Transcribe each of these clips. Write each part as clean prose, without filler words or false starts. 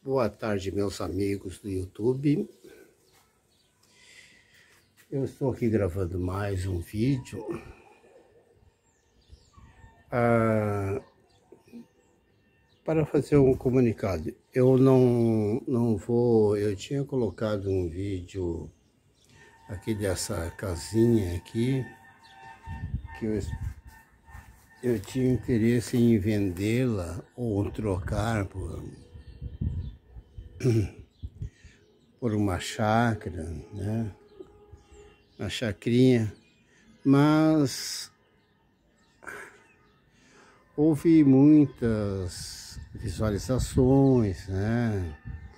Boa tarde, meus amigos do YouTube. Eu estou aqui gravando mais um vídeo para fazer um comunicado. Eu tinha colocado um vídeo aqui dessa casinha aqui, que eu tinha interesse em vendê-la ou trocar por uma chácara, né? Uma chacrinha, mas houve muitas visualizações, né?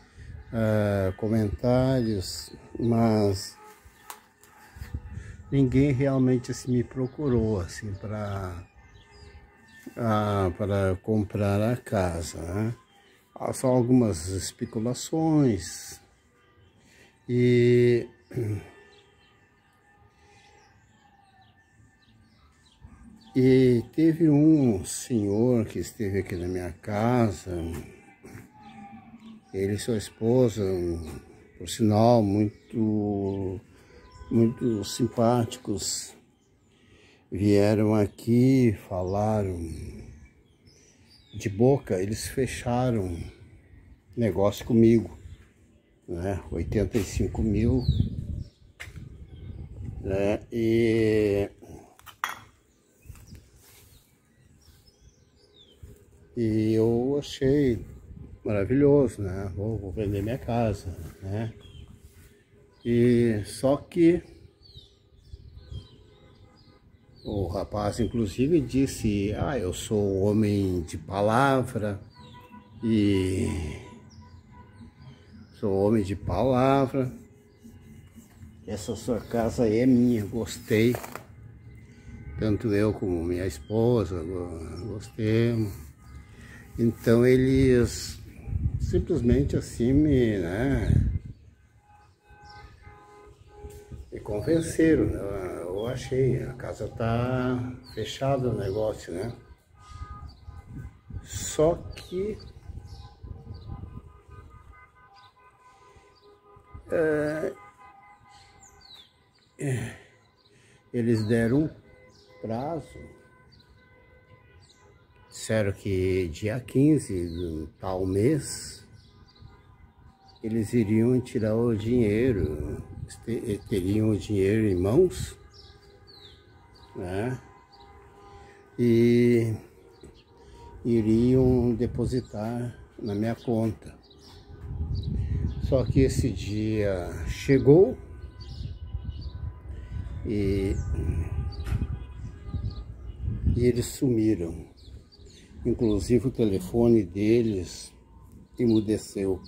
Comentários, mas ninguém realmente assim, me procurou assim, para comprar a casa, né? Há só algumas especulações e teve um senhor que esteve aqui na minha casa, ele e sua esposa, por sinal, muito simpáticos, vieram aqui, falaram de boca, eles fecharam negócio comigo, né? 85 mil, né? E eu achei maravilhoso, né? Vou vender minha casa, né? E só que o rapaz, inclusive, disse: eu sou homem de palavra e sou homem de palavra. Essa sua casa aí é minha, gostei. Tanto eu como minha esposa gostemos. Então eles simplesmente assim me convenceram, né? Eu achei, a casa tá fechada o negócio, né? Só que eles deram um prazo, disseram que dia 15 do tal mês eles iriam tirar o dinheiro, teriam o dinheiro em mãos, né? E iriam depositar na minha conta. Só que esse dia chegou e eles sumiram. Inclusive o telefone deles emudeceu.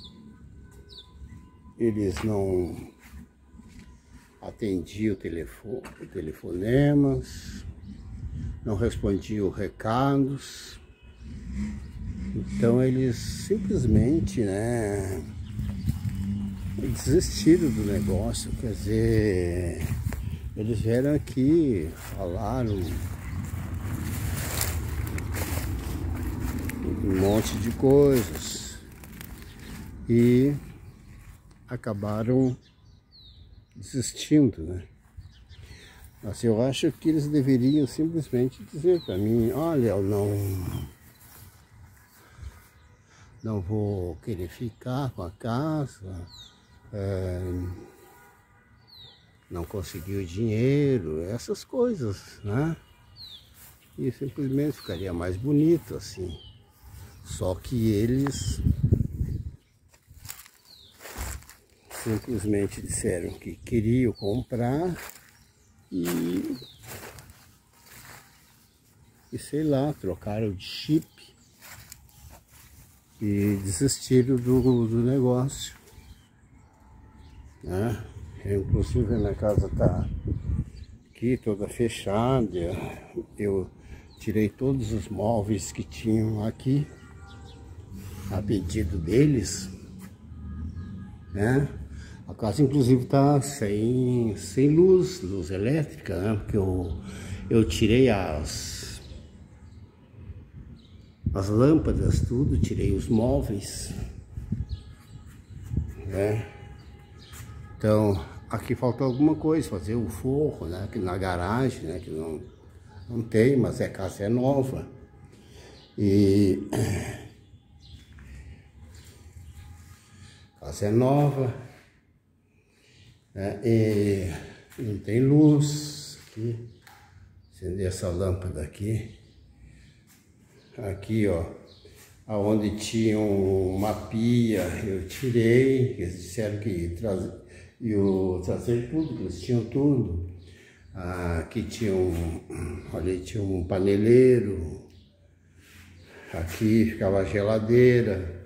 Eles não atendiam telefonemas, não respondiam recados. Então eles simplesmente, né, desistiram do negócio. Quer dizer, eles vieram aqui, falaram um monte de coisas e acabaram desistindo, né? Mas eu acho que eles deveriam simplesmente dizer para mim: olha, eu não vou querer ficar com a casa, não consegui o dinheiro, essas coisas, né? E simplesmente ficaria mais bonito assim. Só que eles simplesmente disseram que queriam comprar e sei lá, trocaram de chip e desistiram do negócio, né? Inclusive a minha casa tá aqui toda fechada, eu tirei todos os móveis que tinham aqui a pedido deles, né? A casa inclusive tá sem luz elétrica, né? Porque eu tirei as lâmpadas, tudo, tirei os móveis, né? Então, aqui faltou alguma coisa, fazer o forro, né? Aqui na garagem, né? Que não tem, mas a casa é nova. E a casa é nova, né? E não tem luz aqui. Acender essa lâmpada aqui. Aqui, ó, aonde tinha uma pia, eu tirei. Eles disseram que iam trazer tudo, que eles tinham tudo. Aqui tinha ali tinha um paneleiro. Aqui ficava a geladeira.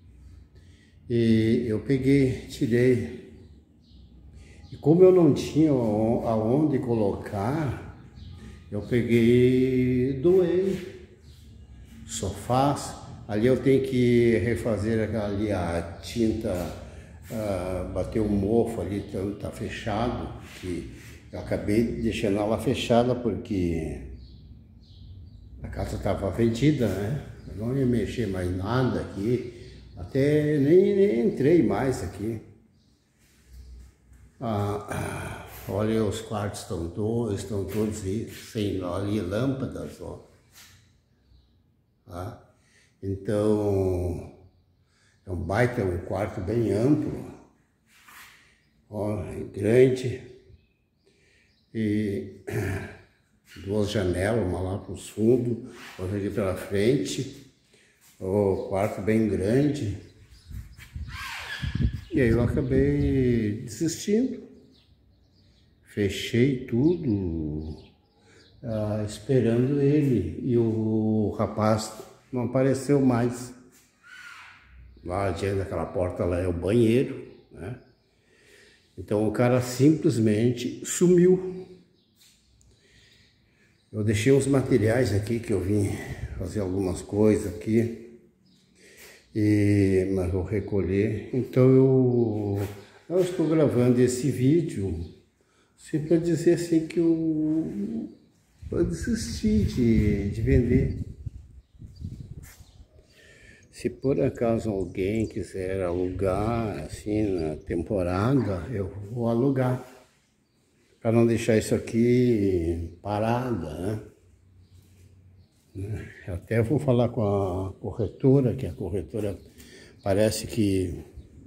E eu peguei, tirei. E como eu não tinha aonde colocar, eu peguei, doei. Sofás, ali eu tenho que refazer ali a tinta, bater o mofo ali, tá fechado, que eu acabei deixando ela fechada porque a casa estava vendida, né? Eu não ia mexer mais nada aqui, até nem entrei mais aqui. Olha, os quartos estão todos sem ali lâmpadas, ó. Então, é um baita, um quarto bem amplo, ó, grande, e duas janelas, uma lá para os fundos, outra aqui pela frente, o quarto bem grande. E aí eu acabei desistindo, fechei tudo, esperando ele, e o rapaz não apareceu mais. Lá diante daquela porta lá é o banheiro, né? Então o cara simplesmente sumiu. Eu deixei os materiais aqui que eu vim fazer algumas coisas aqui, mas vou recolher. Então eu estou gravando esse vídeo só para dizer assim que eu desisti de vender. Se por acaso alguém quiser alugar, assim, na temporada, eu vou alugar. Para não deixar isso aqui parado, né? Eu até vou falar com a corretora, que a corretora parece que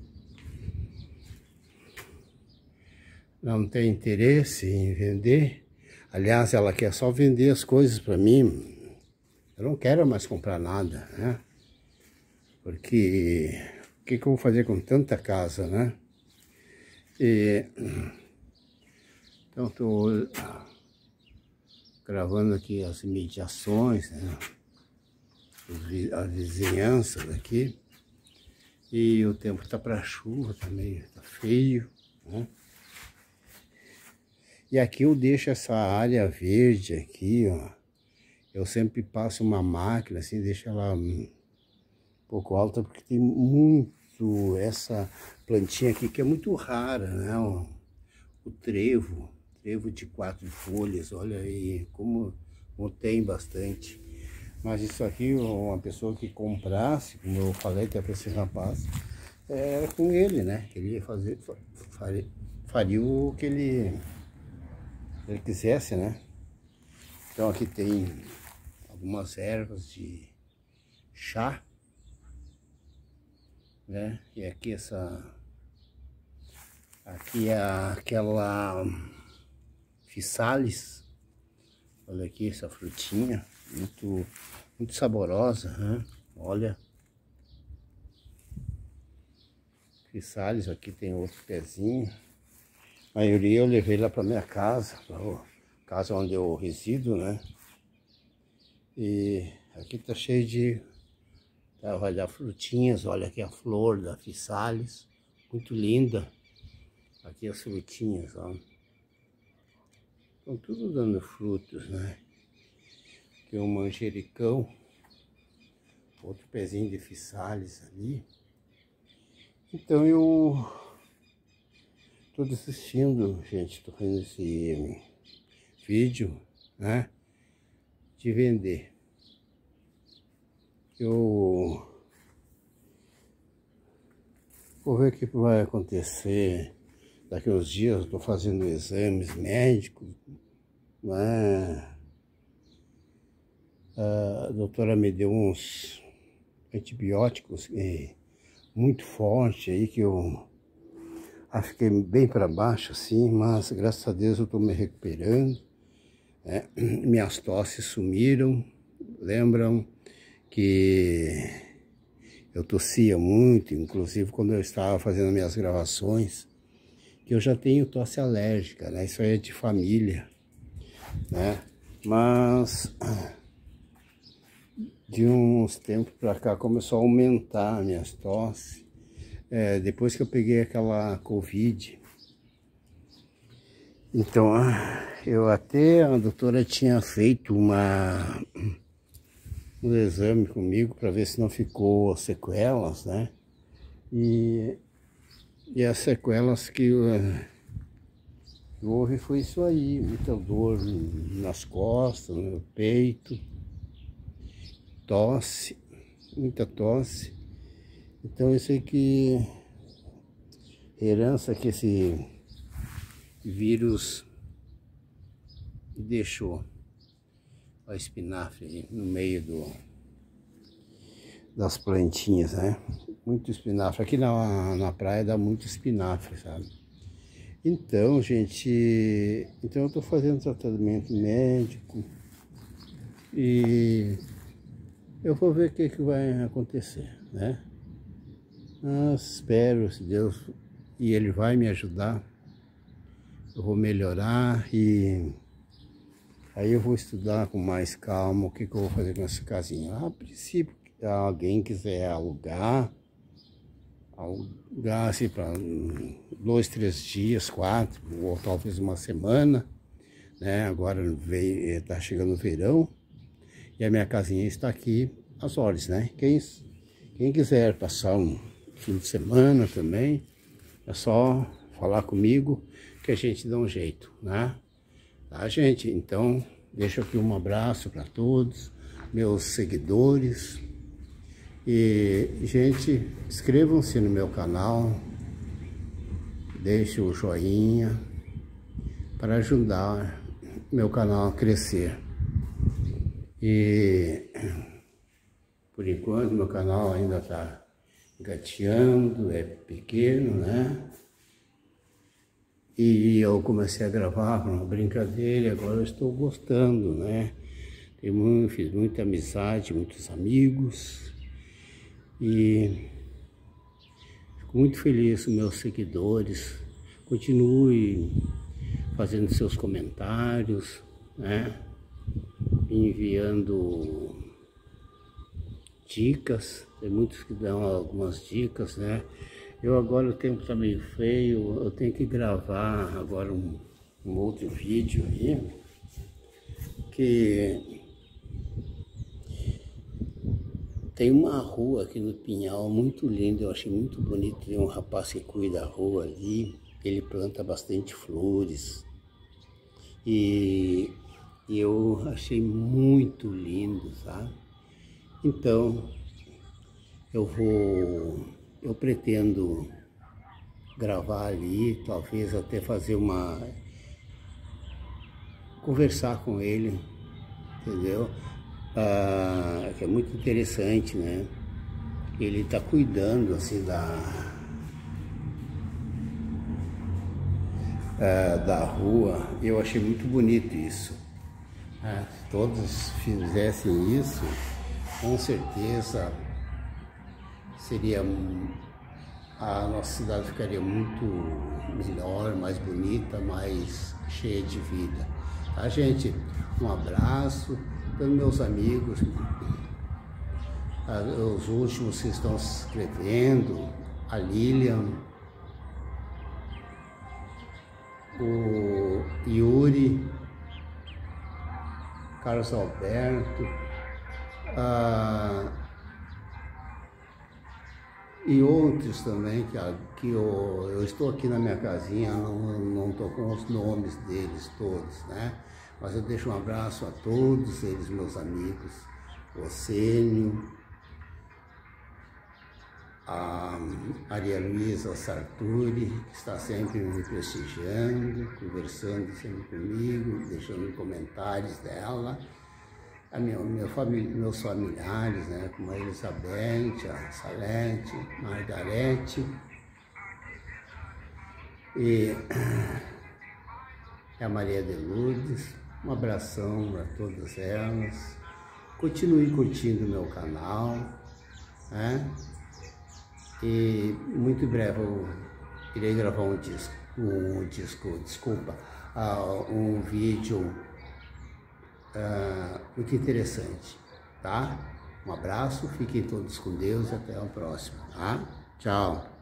não tem interesse em vender. Aliás, ela quer só vender as coisas para mim. Eu não quero mais comprar nada, né? Porque o que eu vou fazer com tanta casa, né? Então estou gravando aqui as imediações, né? A vizinhança daqui. E o tempo tá para chuva também, tá feio, né? E aqui eu deixo essa área verde aqui, ó. Eu sempre passo uma máquina assim, deixo ela pouco alta, porque tem muito essa plantinha aqui que é muito rara, né? O trevo de 4 folhas, olha aí como tem bastante. Mas isso aqui, uma pessoa que comprasse, como eu falei até para esse rapaz, era com ele, né? Ele ia faria o que ele quisesse, né? Então aqui tem algumas ervas de chá, né? E aqui aqui é aquela physalis. Olha aqui essa frutinha, muito saborosa, né? Olha. Physalis, aqui tem outro pezinho. A maioria eu levei lá para minha casa, casa onde eu resido, né? E aqui tá cheio de vai dar frutinhas. Olha aqui a flor da Physalis, muito linda. Aqui as frutinhas, ó. Estão tudo dando frutos, né? Aqui um manjericão, outro pezinho de Physalis ali. Então eu tô desistindo, gente, tô fazendo esse vídeo, né? De vender. Eu Vou ver o que vai acontecer. Daqui uns dias eu estou fazendo exames médicos, né? A doutora me deu uns antibióticos muito fortes aí, que eu fiquei bem para baixo assim, mas graças a Deus eu estou me recuperando, né? Minhas tosses sumiram. Lembram que eu tossia muito, inclusive quando eu estava fazendo minhas gravações, que eu já tenho tosse alérgica, né? Isso aí é de família, né? Mas de uns tempos para cá começou a aumentar minhas tosses, depois que eu peguei aquela Covid. Então, a doutora tinha feito um exame comigo para ver se não ficou sequelas, né? E as sequelas que houve foi isso aí, muita dor nas costas, no peito, tosse, muita tosse. Então isso aí que herança que esse vírus deixou. O espinafre no meio das plantinhas, né? Muito espinafre. Aqui na praia dá muito espinafre, sabe? Então, gente, eu estou fazendo tratamento médico e eu vou ver o que vai acontecer, né? Mas espero, se Deus, e Ele vai me ajudar, eu vou melhorar e aí eu vou estudar com mais calma o que eu vou fazer com essa casinha. A princípio, se alguém quiser alugar assim para 2, 3 dias, 4, ou talvez uma semana, né? Agora está chegando o verão e a minha casinha está aqui às ordens, né? Quem quiser passar um fim de semana também, é só falar comigo que a gente dá um jeito, né? Tá, gente? Então, deixo aqui um abraço para todos, meus seguidores. E, gente, inscrevam-se no meu canal, deixe o joinha para ajudar meu canal a crescer. E, por enquanto, meu canal ainda está engateando, é pequeno, né? E eu comecei a gravar para uma brincadeira e agora eu estou gostando, né? Fiz muita amizade, muitos amigos e fico muito feliz com meus seguidores. Continue fazendo seus comentários, né? Enviando dicas, tem muitos que dão algumas dicas, né? Agora o tempo está meio feio, eu tenho que gravar agora um outro vídeo aí, que tem uma rua aqui no Pinhal muito linda, eu achei muito bonito. Tem um rapaz que cuida da rua ali, ele planta bastante flores e eu achei muito lindo, sabe? Então eu pretendo gravar ali, talvez até conversar com ele, entendeu? Que é muito interessante, né? Ele está cuidando assim da rua. Eu achei muito bonito isso. Se todos fizessem isso, com certeza a nossa cidade ficaria muito melhor, mais bonita, mais cheia de vida. Tá, gente? Um abraço para meus amigos, os últimos que estão se inscrevendo, a Lilian, o Yuri, Carlos Alberto, e outros também, que eu estou aqui na minha casinha, não estou com os nomes deles todos, né? Mas eu deixo um abraço a todos eles, meus amigos, o Sênio, a Maria Luísa Sarturi, que está sempre me prestigiando, conversando sempre comigo, deixando comentários dela, meus familiares, né, como a Elizabeth, a Salete, Margarete, e a Maria de Lourdes. Um abração para todas elas. Continue curtindo o meu canal, né? E muito em breve eu irei gravar um vídeo muito interessante, tá? Um abraço, fiquem todos com Deus e até a próxima, tá? Tchau!